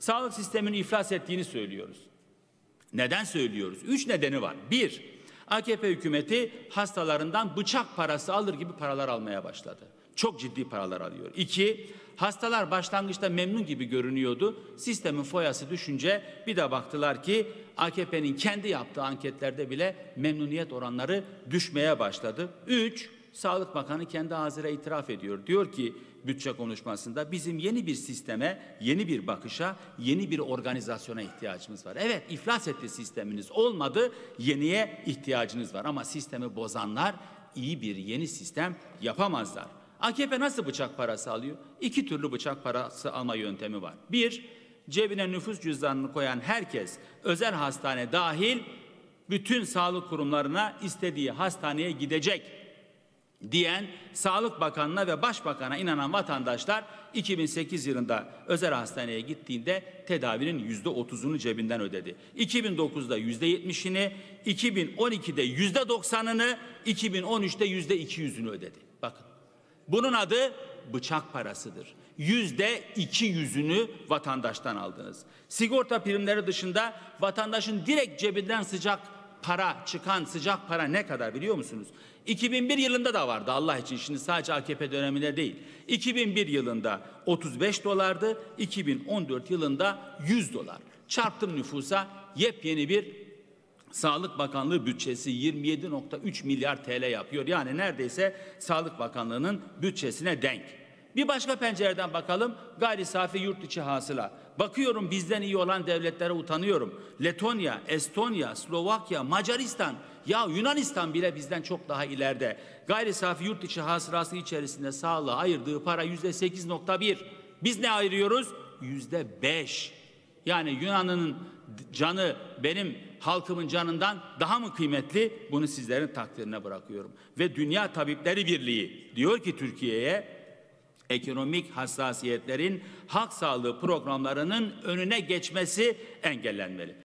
Sağlık sisteminin iflas ettiğini söylüyoruz. Neden söylüyoruz? 3 nedeni var. 1. AKP hükümeti hastalarından bıçak parası alır gibi paralar almaya başladı. Çok ciddi paralar alıyor. 2. Hastalar başlangıçta memnun gibi görünüyordu. Sistemin foyası düşünce bir de baktılar ki AKP'nin kendi yaptığı anketlerde bile memnuniyet oranları düşmeye başladı. 3. Sağlık Bakanı kendi ağzıyla itiraf ediyor. Diyor ki bütçe konuşmasında bizim yeni bir sisteme, yeni bir bakışa, yeni bir organizasyona ihtiyacımız var. Evet, iflas etti sisteminiz, olmadı, yeniye ihtiyacınız var ama sistemi bozanlar iyi bir yeni sistem yapamazlar. AKP nasıl bıçak parası alıyor? 2 türlü bıçak parası alma yöntemi var. 1, cebine nüfus cüzdanını koyan herkes, özel hastane dahil bütün sağlık kurumlarına istediği hastaneye gidecek diyen Sağlık Bakanı'na ve Başbakan'a inanan vatandaşlar 2008 yılında özel hastaneye gittiğinde tedavinin %30'unu cebinden ödedi. 2009'da %70'ini, 2012'de %90'ını, 2013'te %200'ünü ödedi. Bakın, bunun adı bıçak parasıdır. %200'ünü vatandaştan aldınız. Sigorta primleri dışında vatandaşın direkt cebinden sıcak para ne kadar biliyor musunuz? 2001 yılında da vardı, Allah için, şimdi sadece AKP döneminde değil. 2001 yılında 35 dolardı, 2014 yılında 100 dolar. Çarptım nüfusa, yepyeni bir Sağlık Bakanlığı bütçesi 27,3 milyar TL yapıyor. Yani neredeyse Sağlık Bakanlığı'nın bütçesine denk. Bir başka pencereden bakalım, gayri safi yurt içi hasıla. Bakıyorum, bizden iyi olan devletlere utanıyorum. Letonya, Estonya, Slovakya, Macaristan, ya Yunanistan bile bizden çok daha ileride. Gayri safi yurt içi hasılası içerisinde sağlığa ayırdığı para %8,1. Biz ne ayırıyoruz? %5. Yani Yunan'ın canı benim halkımın canından daha mı kıymetli? Bunu sizlerin takdirine bırakıyorum. Ve Dünya Tabipleri Birliği diyor ki Türkiye'ye, ekonomik hassasiyetlerin halk sağlığı programlarının önüne geçmesi engellenmeli.